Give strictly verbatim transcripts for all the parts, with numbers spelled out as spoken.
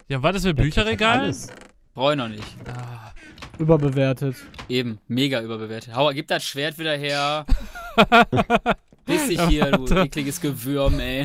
Ja, war das für Bücherregal? Brauche ich noch nicht. Ah. Überbewertet. Eben, mega überbewertet. Hau, gib das Schwert wieder her. Piss dich hier, du ekliges Gewürm, ey.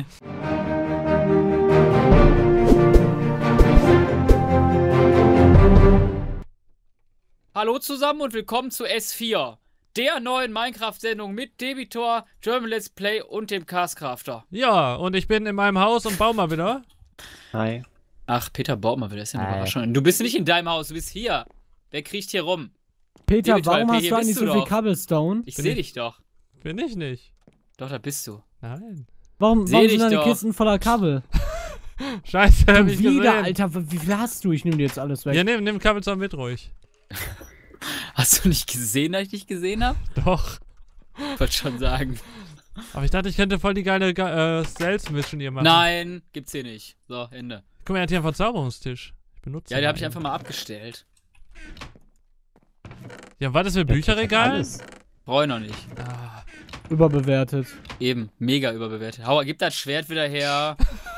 Hallo zusammen und willkommen zu S vier, der neuen Minecraft-Sendung mit Debitor, German Let's Play und dem Castcrafter. Ja, und ich bin in meinem Haus und baue mal wieder. Hi. Ach, Peter baut mal wieder, ist ja eine Hi. Überraschung. Du bist nicht in deinem Haus, du bist hier. Wer kriecht hier rum? Peter, Debitor, warum hast hier du bist eigentlich du so viel doch. Cobblestone? Ich Bin sehe ich- dich doch. Bin ich nicht. Doch, da bist du. Nein. Warum, Seh warum dich sind deine doch. Kisten voller Kabel? Scheiße, hab Und ich wieder, gesehen. Alter, wie viel hast du? Ich nehme dir jetzt alles weg. Ja, nimm, nimm Kabelzaun mit ruhig. Hast du nicht gesehen, dass ich dich gesehen habe? Doch. Wollte schon sagen. Aber ich dachte, ich könnte voll die geile Ge- äh, Stealth-Mission hier machen. Nein, gibt's hier nicht. So, Ende. Guck mal, er hat hier einen Verzauberungstisch. Ich benutze Ja, den mal habe ich eben. einfach mal abgestellt. Ja, war das für Bücherregal? Brauche ich noch nicht. Ah. Überbewertet. Eben, mega überbewertet. Hau, gib das Schwert wieder her.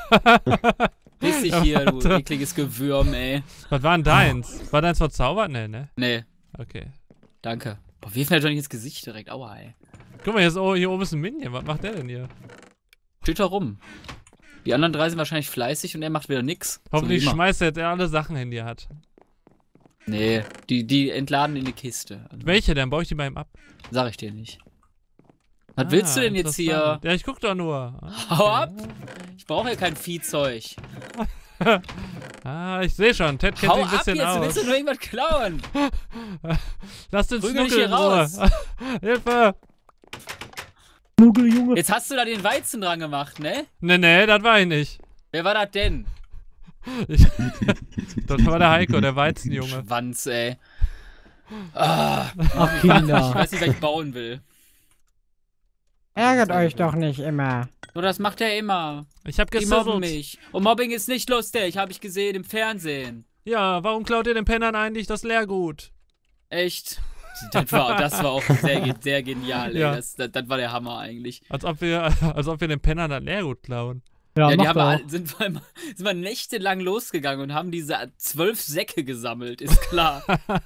Piss dich Ja, hier, du warte. ekliges Gewürm, ey. Was war denn deins? War deins verzaubert? Nee, ne? Nee, Okay. danke. Boah, wirf mir doch nicht ins Gesicht direkt. Aua, ey. Guck mal, hier, ist, oh, hier oben ist ein Minion. Was macht der denn hier? Steht da rum. Die anderen drei sind wahrscheinlich fleißig und er macht wieder nix. Hoffentlich so wie immer. schmeißt er jetzt alle Sachen hin, die er hat. Nee, die, die entladen in die Kiste. Also, Welche denn? Baue ich die bei ihm ab? sag ich dir nicht. Was Ah, willst du denn jetzt hier? interessant. Ja, ich guck doch nur. Ah, Hau ab! Ich brauche ja kein Viehzeug. Ah, ich sehe schon. Ted kennt Hau sich ein ab bisschen jetzt, du willst aus. doch nur irgendwas klauen. Lass den Prügel dich Snuckel hier in Ruhe. raus. Hilfe! Knuggel, Junge. Jetzt hast du da den Weizen dran gemacht, ne? Ne, ne, das war ich nicht. Wer war das denn? Ich, das war der Heiko, der Weizenjunge. Schwanz, ey. Ah, Ach, ich Kinder. weiß nicht, was ich bauen will. Ärgert euch doch nicht immer. So, das macht er immer. Ich hab Die mobben gesammelt. mich. Und Mobbing ist nicht lustig, habe ich gesehen im Fernsehen. Ja, warum klaut ihr den Pennern eigentlich das Leergut? Echt? Das war, das war auch sehr, ge- sehr genial, ey. Ja. Das, das, das war der Hammer eigentlich. Als ob wir, als ob wir den Pennern das Leergut klauen. Ja, Ja, die mach haben doch. all, sind, mal, sind mal nächtelang losgegangen und haben diese zwölf Säcke gesammelt, ist klar.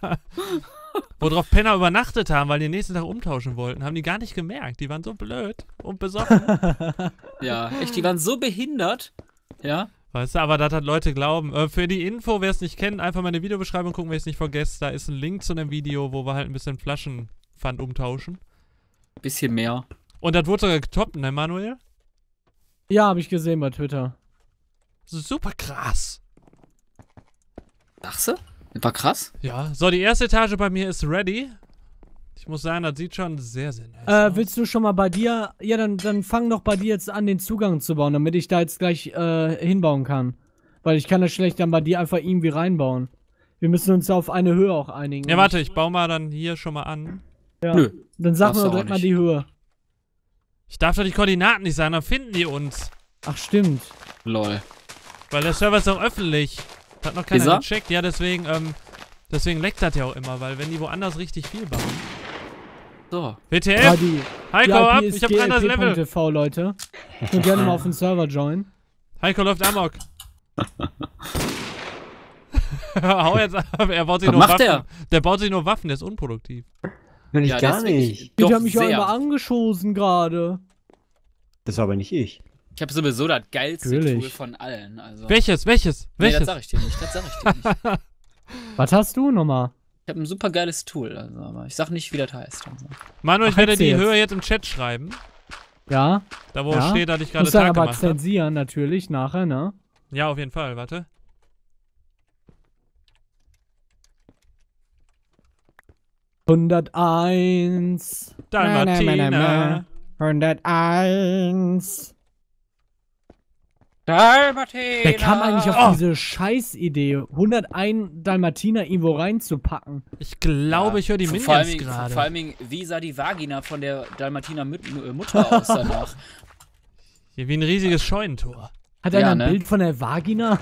Worauf Penner übernachtet haben, weil die nächsten Tag umtauschen wollten, haben die gar nicht gemerkt. Die waren so blöd und besoffen. Ja, echt, die waren so behindert. Ja. Weißt du, aber das hat Leute glauben. Äh, für die Info, wer es nicht kennt, einfach mal in die Videobeschreibung gucken, wenn ich es nicht vergesse. Da ist ein Link zu einem Video, wo wir halt ein bisschen Flaschenpfand umtauschen. Bisschen mehr. Und das wurde sogar getoppt, ne, Manuel? Ja, habe ich gesehen bei Twitter. Das ist super krass. Sagst du? Das war krass. Ja, so, die erste Etage bei mir ist ready. Ich muss sagen, das sieht schon sehr, sehr nice Äh, aus. willst du schon mal bei dir... Ja, dann, dann fang doch bei dir jetzt an, den Zugang zu bauen, damit ich da jetzt gleich äh, hinbauen kann. Weil ich kann das schlecht dann bei dir einfach irgendwie reinbauen. Wir müssen uns auf eine Höhe auch einigen. Ja, warte, ich baue mal dann hier schon mal an. Ja. Nö. Dann sag Darfst mir du doch auch direkt mal nicht. die Höhe. Ich darf doch die Koordinaten nicht sagen, dann finden die uns. Ach, stimmt. Lol. Weil der Server ist auch öffentlich. Das hat noch keiner Ist er? gecheckt. Ja, deswegen, ähm, deswegen leckt das ja auch immer, weil wenn die woanders richtig viel bauen. So. W T Ja, F, die, Heiko die ab, I P ist ich hab ein anderes Level. G L P Punkt T V, Leute. Und gerne mal auf den Server joinen. Heiko läuft amok. Hau jetzt ab, er baut sich Was nur macht Waffen. der? Der baut sich nur Waffen, der ist unproduktiv. Wenn ich Ja, gar deswegen- nicht. Doch, Ich hab mich ja sehr. immer angeschossen gerade. Das war aber nicht ich. Ich habe sowieso das geilste Natürlich. Tool von allen. Also. Welches, welches, Nee, das welches? sag ich dir nicht. Das sag ich dir nicht. Was hast du nochmal? Ich habe ein super geiles Tool, also, aber ich sag nicht, wie das heißt. Also. Manuel, ich Ach, werde erzähl die jetzt. Höhe jetzt im Chat schreiben. Ja? Da wo Ja. steht, dass ich gerade Muss dann Tag aber gemacht habe. zensieren natürlich nachher, ne? Ja, auf jeden Fall, warte. hunderteins. Dalmatiner. hunderteins. Dalmatiner! Wer kam eigentlich auf Oh. diese Scheißidee, hunderteins Dalmatiner irgendwo reinzupacken? Ich glaube, ich höre die vor, vor allem, Minions vor gerade. allem, wie sah die Vagina von der Dalmatiner Mut äh, Mutter aus danach? Hier wie ein riesiges Scheunentor. Hat Ja, einer ein ne? Bild von der Vagina?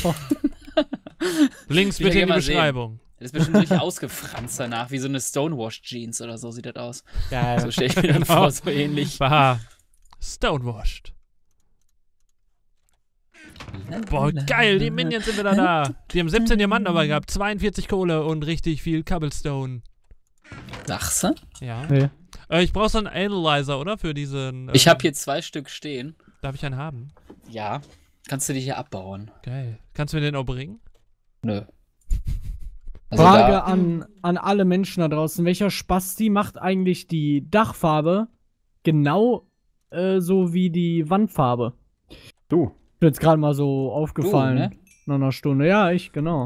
Links Will ich bitte ja in die mal sehen. Beschreibung. Das ist bestimmt richtig ausgefranst danach, wie so eine Stonewash-Jeans oder so sieht das aus. Geil. So stelle ich mir das Genau. vor, so ähnlich. War stonewashed. Boah, geil, die Minions sind wieder da. Die haben siebzehn Diamanten dabei gehabt, zweiundvierzig Kohle und richtig viel Cobblestone. Sagst du? Ja. Nee. Äh, ich brauche so einen Analyzer, oder? Für diesen. Ähm, Ich habe hier zwei Stück stehen. Darf ich einen haben? Ja. Kannst du die hier abbauen? Geil. Kannst du mir den auch bringen? Nö. Also Frage da- an, an alle Menschen da draußen. Welcher Spasti macht eigentlich die Dachfarbe genau äh, so wie die Wandfarbe? Du. Ist mir jetzt gerade mal so aufgefallen. Du, ne? Nach einer Stunde. Ja, ich, genau.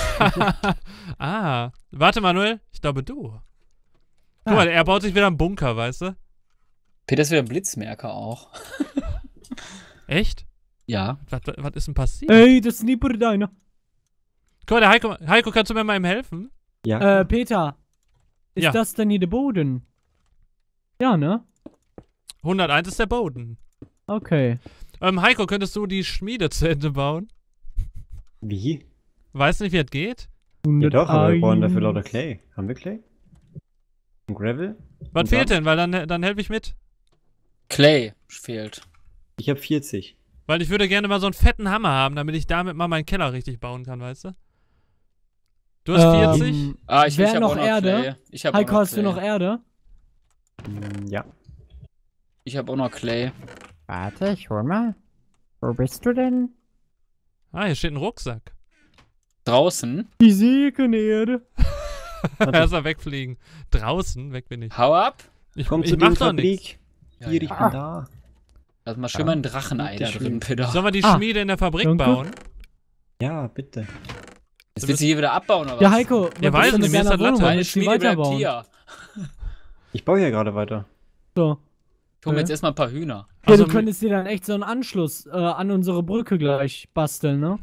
Ah. Warte, Manuel. Ich glaube, du. Guck Ah. mal, er baut sich wieder einen Bunker, weißt du? Peter ist wieder ein Blitzmerker auch. Echt? Ja. Was, was, was ist denn passiert? Ey, das ist nie deiner. Guck mal, der Heiko, Heiko, kannst du mir mal eben helfen? Ja. Äh, Peter. Ist Ja. das denn hier der Boden? Ja, ne? hunderteins ist der Boden. Okay. Ähm, Heiko, könntest du die Schmiede zu Ende bauen? Wie? Weißt du nicht, wie das geht? Ja doch, aber wir brauchen dafür hunderteins. lauter Clay. Haben wir Clay? Und Gravel? Was Und fehlt dann? denn? Weil dann, dann helfe ich mit. Clay fehlt. Ich habe vierzig. Weil ich würde gerne mal so einen fetten Hammer haben, damit ich damit mal meinen Keller richtig bauen kann, weißt du? Du hast Ähm, vierzig? Ah, ich, Wer ich hab noch auch noch Erde? Clay. Ich hab Heiko, auch noch hast du Clay. noch Erde? Hm, ja. Ich hab auch noch Clay. Warte, ich hol mal. Wo bist du denn? Ah, hier steht ein Rucksack. Draußen. Ich sehe keine Erde. Erst mal wegfliegen. Draußen, weg bin ich. Hau ab. Ich, Komm ich zu mach dir doch nichts. Fabrik. Ja, Hier, ich ja. bin da. Lass mal schön mal ein Drachenei da Bitte drin, schön. Peter. Sollen wir die Ah, Schmiede in der Fabrik danke. bauen? Ja, bitte. Jetzt willst du hier wieder abbauen, oder was? Ja, Heiko, Ja, was weiß ist denn nicht, mit mir ist deiner das Latte. Wohnung? Meine Willst du die Schmiede bleibt weiterbauen? hier. Ich baue ja gerade weiter. So. Ich hol mir Ja. jetzt erstmal ein paar Hühner. Ja, Also, du könntest dir dann echt so einen Anschluss äh, an unsere Brücke gleich basteln, ne?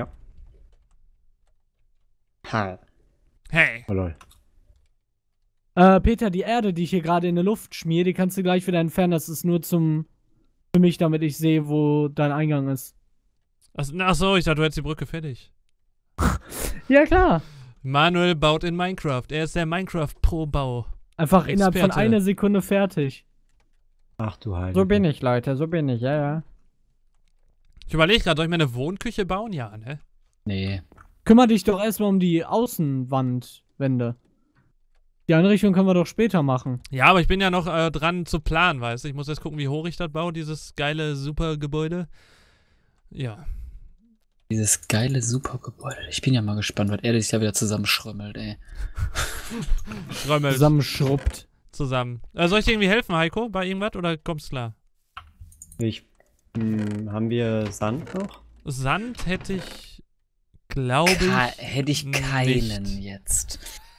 Ha. Hey. Oh lol. Äh, Peter, die Erde, die ich hier gerade in der Luft schmier, die kannst du gleich wieder entfernen. Das ist nur zum für mich, damit ich sehe, wo dein Eingang ist. Achso, ich dachte, du hättest die Brücke fertig. Ja, klar. Manuel baut in Minecraft. Er ist der Minecraft-Pro-Bau. Einfach innerhalb von Experte. einer Sekunde fertig. Ach du Heilige. So bin ich, Leute, so bin ich, ja, ja. Ich überlege gerade, soll ich mir eine Wohnküche bauen? Ja, ne? Nee. Kümmer dich doch erstmal um die Außenwandwände. Die Einrichtung können wir doch später machen. Ja, aber ich bin ja noch äh, dran zu planen, weißt du? Ich muss jetzt gucken, wie hoch ich das baue, dieses geile, super Gebäude. Ja. Dieses geile Supergebäude. Ich bin ja mal gespannt, was er sich da wieder zusammenschrömmelt, ey. Räumel Zusammenschrubbt. zusammen. Äh, soll ich dir irgendwie helfen, Heiko, bei irgendwas oder kommst klar? Ich, hm, haben wir Sand noch? Sand hätte ich, glaube Ka ich. hätte ich nicht. keinen jetzt.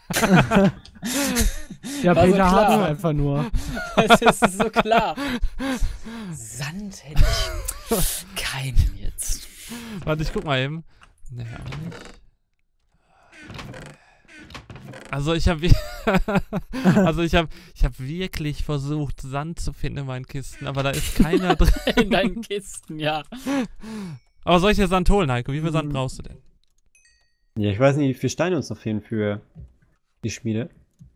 Ja, War so Peter hat klar. es einfach nur. Das ist so klar. Sand hätte ich keinen jetzt. Warte, ich guck mal eben. Nee, auch nicht. Also ich habe also ich habe ich habe wirklich versucht Sand zu finden in meinen Kisten, aber da ist keiner drin. In deinen Kisten, ja. Aber soll ich dir Sand holen, Heiko? Wie viel Sand Mhm. brauchst du denn? Ja, ich weiß nicht, wie viele Steine uns noch fehlen für die Schmiede.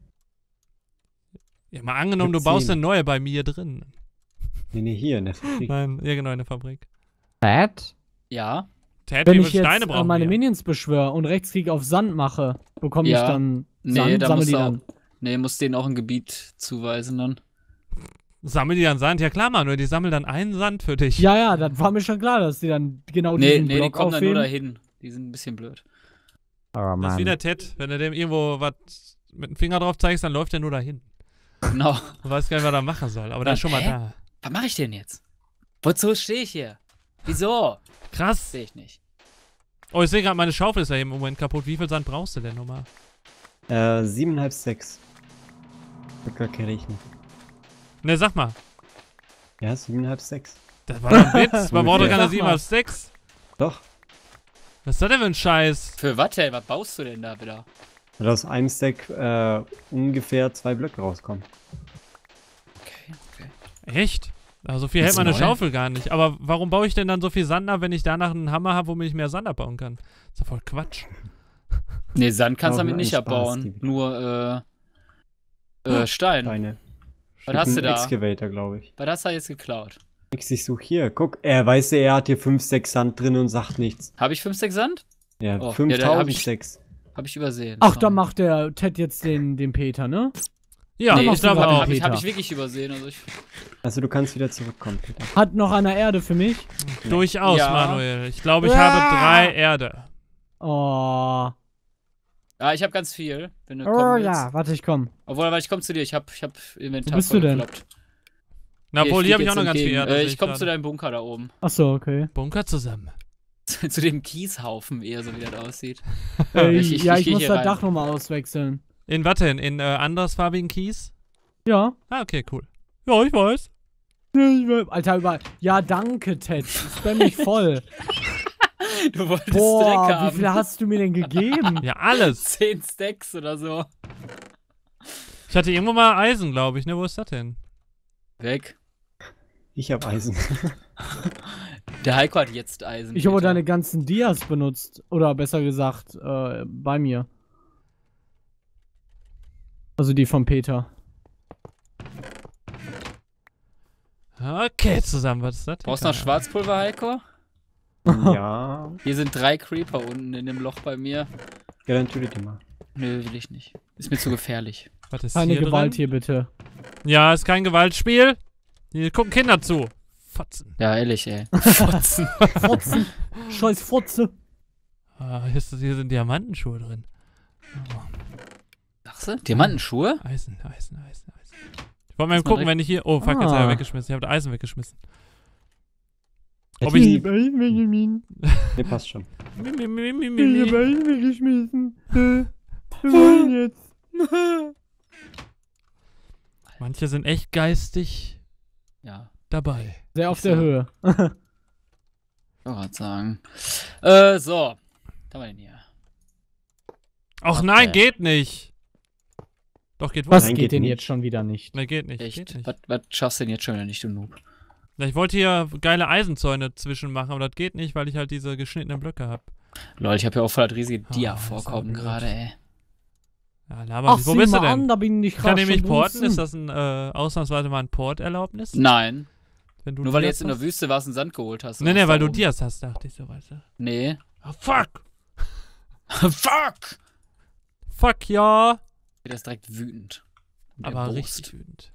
Ja, mal angenommen, du Mit baust zehn. eine neue bei mir drin. Nee, nee, hier in der Fabrik. Nein, ja genau, in der Fabrik. Pat? Ja. Ted, Wenn wie ich viele jetzt Steine äh, brauchen meine wir? Minions beschwöre und Rechtsklick auf Sand mache, bekomme Ja. ich dann Nee, Sand, da sammle musst die du dann. Nee, musst denen auch ein Gebiet zuweisen dann. Sammel die dann Sand? Ja klar, Manuel, die sammeln dann einen Sand für dich. Ja, ja, das war mir schon klar, dass die dann genau Nee, diesen nee, die Block kommen dann nur aufheben. dahin. Die sind ein bisschen blöd. Oh, Das ist wie der Ted. Wenn du dem irgendwo was mit dem Finger drauf zeigst, dann läuft er nur dahin. Genau. Du weißt gar nicht, was er machen soll, aber der ist schon mal Hä? da. Was mache ich denn jetzt? Wozu stehe ich hier? Wieso? Krass. Sehe ich nicht. Oh, ich sehe gerade, meine Schaufel ist ja im Moment kaputt. Wie viel Sand brauchst du denn nochmal? Äh, siebeneinhalb, sechs. Ich hab gar kein Rechnen. Ne, sag mal. Ja, siebeneinhalb, sechs. Das war doch ein Witz. Man braucht doch keine Sag sieben mal. als sechs. Doch. Was ist das denn für ein Scheiß? Für was denn? Was baust du denn da wieder? Weil aus einem Stack äh, ungefähr zwei Blöcke rauskommen. Okay, okay. Echt? Also so viel Das hält meine ist neu. Schaufel gar nicht. Aber warum baue ich denn dann so viel Sand ab, wenn ich danach einen Hammer habe, womit ich mehr Sand abbauen kann? Das ist doch voll Quatsch. Nee, Sand kannst du Aber damit nicht ein Spaß, abbauen. die- Nur, äh, äh, Stein. Steine. Was hast du Ein da? Excavator, glaube ich. Was hast du jetzt geklaut? Nix, ich such hier. Guck, er weiß, er hat hier fünf, sechs Sand drin und sagt nichts. Habe ich fünf, sechs Sand? Ja, Oh, ja, da hab fünftausend ich- sechs. Habe ich übersehen. Ach, Sorry. da macht der Ted jetzt den, den Peter, ne? Ja, Nee, ich machst du glaube gerade auch. Habe ich, hab ich Peter. wirklich übersehen. Also ich, Also du kannst wieder zurückkommen, Peter. Hat noch einer Erde für mich? Durchaus, Ja. Manuel. Ich glaube, ich Ah. habe drei Erde. Oh. ja, ich habe ganz viel. Wenn du Oh kommen willst. ja, warte, ich komm. Obwohl, aber ich komme zu dir. Ich habe ich hab Inventar Wo bist du denn? vollgekloppt. Na, obwohl, Hier, hier habe ich flieg auch noch jetzt ganz viel entgegen. Erde. Äh, sehe ich komme gerade. zu deinem Bunker da oben. Achso, okay. Bunker zusammen. zu dem Kieshaufen eher, so wie das aussieht. Äh, Ich- ich- ja, ich ich geh muss hier das rein. Dach nochmal auswechseln. In was denn? In äh, andersfarbigen Kies? Ja. Ah, okay, cool. Ja, ich weiß. Alter, über. Ja, danke, Ted. Spam mich voll. Du wolltest Dreck Boah, wie haben. viel hast du mir denn gegeben? Ja, alles. Zehn Stacks oder so. Ich hatte irgendwo mal Eisen, glaube ich, ne? Wo ist das denn? Weg. Ich hab Eisen. Der Heiko hat jetzt Eisen. Ich habe Peter. deine ganzen Dias benutzt. Oder besser gesagt, äh, bei mir. Also die von Peter. Okay, zusammen, was ist das? Brauchst du noch Schwarzpulver, Heiko? Ja. Hier sind drei Creeper unten in dem Loch bei mir. Ja, dann töte die mal. Nö, will ich nicht. Ist mir zu gefährlich. Was ist Keine hier Gewalt drin? hier, bitte. Ja, ist kein Gewaltspiel. Hier gucken Kinder zu. Fotzen. Ja, ehrlich, ey. Fotzen. Fotze. Scheiß Fotze. Ah, hier, ist, hier sind Diamantenschuhe drin. Oh, Sagst du? Diamantenschuhe? Eisen, Eisen, Eisen, Eisen. Ich wollte mal Lass mal gucken, direkt- wenn ich hier... Oh, fuck, jetzt habe ich Ah. weggeschmissen. Ich habe das Eisen weggeschmissen. Ob Hätte ich... Benjamin. Ne, passt schon. Mi, mi, mi, mi, mi, Ich hab mi. Eisen weggeschmissen. Äh, Wir wollen jetzt. Manche sind echt geistig Ja, dabei. Sehr auf Ich der so. Höhe. ich wollte gerade sagen. Äh, so. Was haben wir denn hier? Ach Okay. nein, geht nicht. Doch, geht wohl. Was Nein, geht geht denn nicht. jetzt schon wieder nicht? Ne, geht nicht. Echt? Geht nicht. Was, was schaffst du denn jetzt schon wieder nicht, du Noob? Na, ich wollte hier geile Eisenzäune zwischen machen, aber das geht nicht, weil ich halt diese geschnittenen Blöcke habe. Leute, ich habe ja auch voll das riesige Oh, Dia-Vorkommen ist ja blöd. gerade, ey. Ja, laber Ach, nicht. Wo sieh bist du mal denn? an, da bin ich Kann gerade ich mich schon porten? duzen. Ist das ein, äh, ausnahmsweise mal ein Porterlaubnis? Nein. Wenn du Nur weil du Dias jetzt in der hast? Wüste warst und Sand geholt hast. Nee, nee, warst weil da du oben. Dias hast, dachte ich so, weißt du. Nee. Oh, fuck! Fuck! Fuck, ja! Der ist direkt wütend. Und Aber erbost. richtig wütend.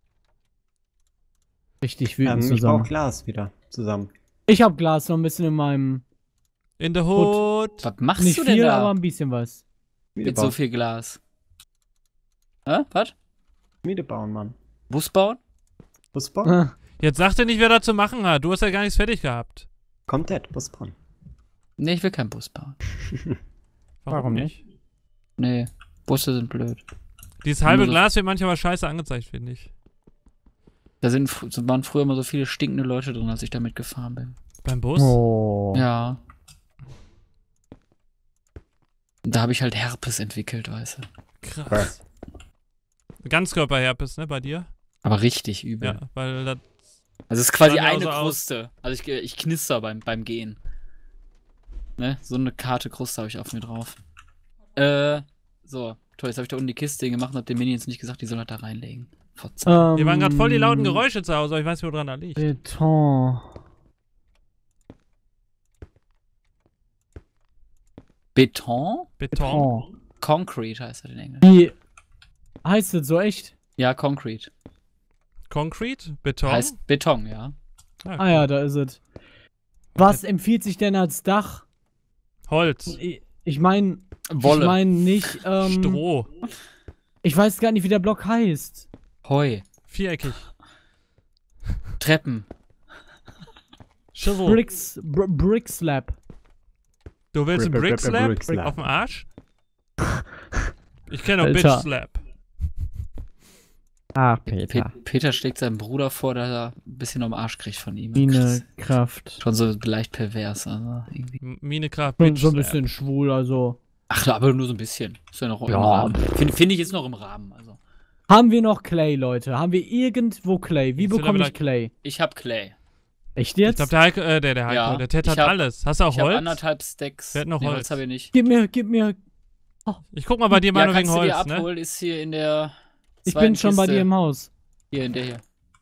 Richtig Ähm, wütend ich brauche zusammen. Glas wieder zusammen. Ich hab Glas noch ein bisschen in meinem. In the hood. Was machst Nicht du denn viel, da aber ein bisschen was. Schmiede mit so bauen. viel Glas? Hä? Was? Schmiede bauen, Mann. Bus bauen? Bus bauen? Ah, Jetzt sag dir nicht, wer da zu machen hat. Du hast ja gar nichts fertig gehabt. Kommt Ted, Bus bauen. Nee, ich will keinen Bus bauen. Warum nicht? Nee, Busse sind blöd. Dieses halbe Nur so- Glas wird manchmal scheiße angezeigt, finde ich. Da sind, fr- so waren früher immer so viele stinkende Leute drin, als ich damit gefahren bin. Beim Bus? Oh. Ja. Und da habe ich halt Herpes entwickelt, weißt du. Krass. Ganzkörperherpes, ne, bei dir? Aber richtig übel. Ja, weil das... Also es ist quasi Sah mir auch eine so aus. Kruste. Also ich, ich knister beim, beim Gehen. Ne? So eine Karte Kruste habe ich auf mir drauf. Äh, so. Toll, jetzt habe ich da unten die Kiste gemacht und hab den Minions nicht gesagt, die sollen das da reinlegen. Fotze. Ähm, Hier waren gerade voll die lauten Geräusche zu Hause, aber ich weiß nicht, woran da liegt. Beton. Beton? Beton? Beton. Concrete heißt das in Englisch. Wie heißt das so echt? Ja, Concrete. Concrete? Beton? Heißt Beton, ja. Ah, Ah ja, da ist es. Was empfiehlt sich denn als Dach? Holz. Ich, ich meine, ich Wolle. meine nicht, ähm, Stroh. ich weiß gar nicht, wie der Block heißt. Heu. Viereckig. Treppen. Chisel. Bricks, Br Brick Slab. Du willst einen Brick, Brick Brick, Slab? Brick Slab. Auf dem Arsch? Ich kenne auch Alter. Bitch Slap. Ah, Pe Peter schlägt seinem Bruder vor, dass er ein bisschen am Arsch kriegt von ihm. Mine Kraft. Schon so leicht pervers, also irgendwie. M- Minekraft, Schon Bitch so ein Slap. bisschen schwul, also. Ach, aber nur so ein bisschen. Ist ja noch im Ja. Rahmen. Finde find ich jetzt noch im Rahmen, also. Haben wir noch Clay, Leute? Haben wir irgendwo Clay? Wie Jetzt will bekomme aber ich Clay? Ich hab Clay. Echt Ich jetzt? glaube, der Heiko, äh, der, der Heiko, Ja, der Ted ich hat hab- alles. Hast du auch Ich hab Holz? anderthalb Stacks. Wer hat noch nee, Holz? Holz habe ich nicht. Gib mir, gib mir. Ich guck mal bei dir mal Ja, nur wegen kannst du dir Holz, ne? abholen, ist hier in der Ich zweiten bin schon bei Kiste. dir im Haus. Hier, in der hier.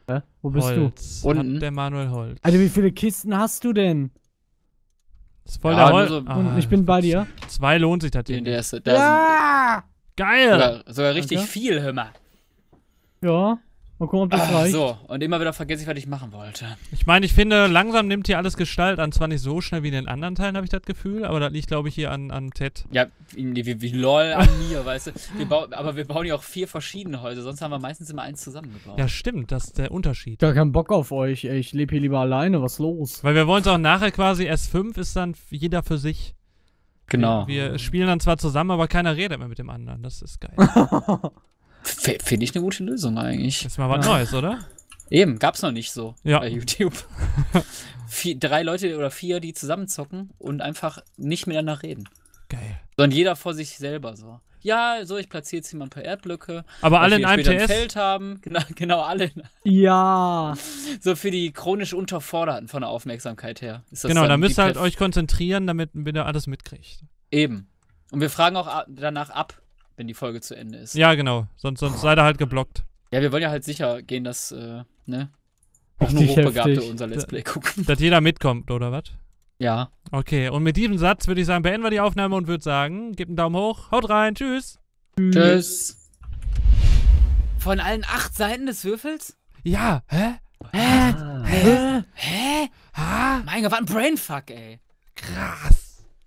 Hä? Wo bist Holz. du? Unten. Hat der Manuel Holz. Alter, wie viele Kisten hast du denn? Das ist voll Ja, der Holz. nur so- Und ich bin bei dir. Zwei lohnt sich das Den, hier. der nicht. ist, da Ja! Geil! sind sogar, sogar richtig Danke. viel, hör mal. Ja. Mal gucken, ob das Ah, reicht. so, und immer wieder vergesse ich, was ich machen wollte. Ich meine, ich finde, langsam nimmt hier alles Gestalt an. Zwar nicht so schnell wie in den anderen Teilen, habe ich das Gefühl, aber das liegt, glaube ich, hier an, an Ted. Ja, wie, wie, wie lol an mir, weißt du. Wir bau, aber wir bauen ja auch vier verschiedene Häuser, sonst haben wir meistens immer eins zusammengebaut. Ja, stimmt, das ist der Unterschied. Gar keinen Bock auf euch, ey. Ich lebe hier lieber alleine. Was los? Weil wir wollen es auch nachher quasi, S fünf ist dann jeder für sich. Genau. Wir, wir spielen dann zwar zusammen, aber keiner redet mehr mit dem anderen. Das ist geil. F- Finde ich eine gute Lösung eigentlich. Das ist mal was Ja. Neues, oder? Eben, gab's noch nicht so Ja. bei YouTube. vier, drei Leute oder vier, die zusammenzocken und einfach nicht miteinander reden. Geil. Sondern jeder vor sich selber so. Ja, so, ich platziere jetzt hier mal ein paar Erdblöcke. Aber alle weil in wir einem später T ein S. Feld haben. Genau, genau alle. Ja. So für die chronisch Unterforderten von der Aufmerksamkeit her. Ist das Genau, da dann müsst die ihr halt Perf- euch konzentrieren, damit ihr alles mitkriegt. Eben. Und wir fragen auch a- danach ab, wenn die Folge zu Ende ist. Ja, genau. Sonst, sonst seid ihr halt geblockt. Ja, wir wollen ja halt sicher gehen, dass, äh, ne? Auch nur Richtig Hochbegabte heftig. unser Let's Play gucken. Dass jeder mitkommt, oder was? Ja. Okay, und mit diesem Satz würde ich sagen, beenden wir die Aufnahme und würde sagen, gebt einen Daumen hoch, haut rein, tschüss. Tschüss. Von allen acht Seiten des Würfels? Ja, hä? Hä? Ah. Hä? Hä? Ha? Mein Gott, was ein Brainfuck, ey. Krass.